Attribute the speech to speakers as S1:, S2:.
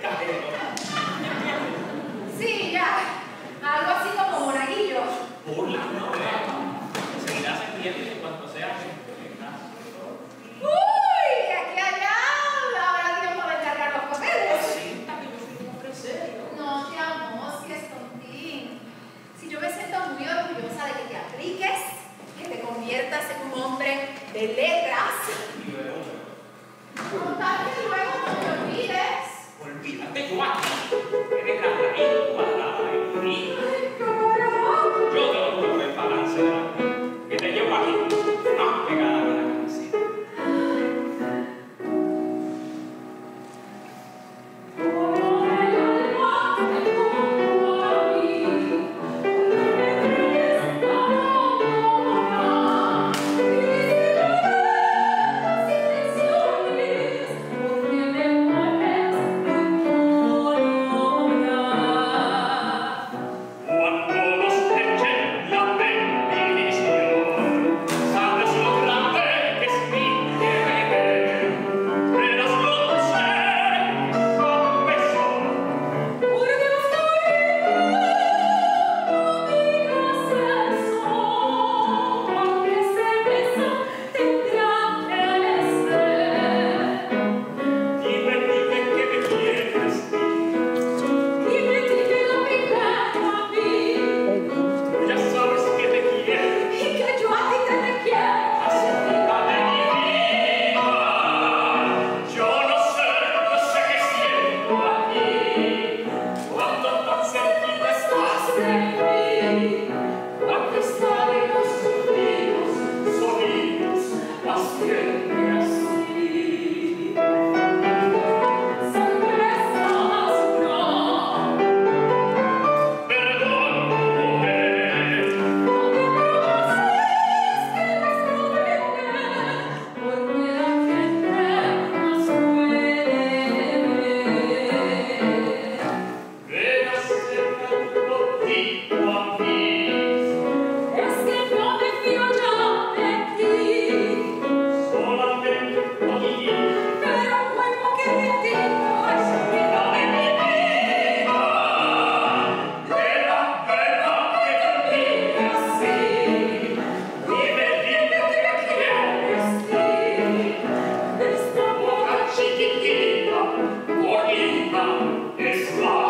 S1: Sí, ya. Algo así como monaguillo.
S2: Burla, no, enseguida se entiende en cuanto sea.
S1: ¡Uy! De aquí a allá habrá tiempo de cargar los papeles.
S2: Sí, también yo soy un hombre serio.
S1: No te amosques, tontín. Si yo me siento muy orgullosa de que te apliques, que te conviertas en un hombre de letras.
S2: Y luego,
S1: Con tal que luego no te olvides.
S2: olvídate, yo aquí. Eres la raíz cuadrada y fría.
S1: ¡Ay, carajo!
S2: Yo te lo juro, el balance de la vida, que te llevo aquí, más pegada que la cabecita. Cuando los echen la bendición, sabes lo grande que es mi querer. Verás lo dulce con beso.
S3: Porque hasta no digas eso, porque ese beso tendrá que ser.
S2: Dime que me quieres.
S3: Dime lo primero a mí,
S2: Ya sabes que te quiero.
S3: y que yo a ti te requiero.
S2: Así vida de mi vida. Yo no sé qué siento aquí. Cuando tan cerquita estás de mí. Aunque estaremos juntos, solitos, haciendo así.
S3: Sorpresas no,
S2: Perdóname.
S3: porque conoces que nuestro vender, porque la gente nos puede ver.
S2: Ven acércate un poquito a mí.
S3: Es que no me fío ya de ti,
S2: Solamente un poquito.
S3: pero un cuerpo que de ti no es
S2: Vida de mi vida. Ven que te mire así. Dime que me quieres.
S3: esta
S2: Boca chiquitita, bonita, es la